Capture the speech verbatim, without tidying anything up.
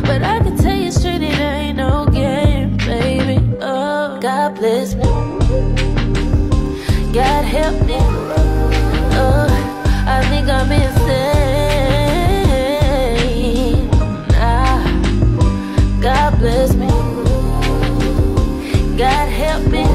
but I can tell you straight it ain't no game, baby. Oh, God bless me, God help me. Oh, I think I'm insane. Ah, God bless me, God help me.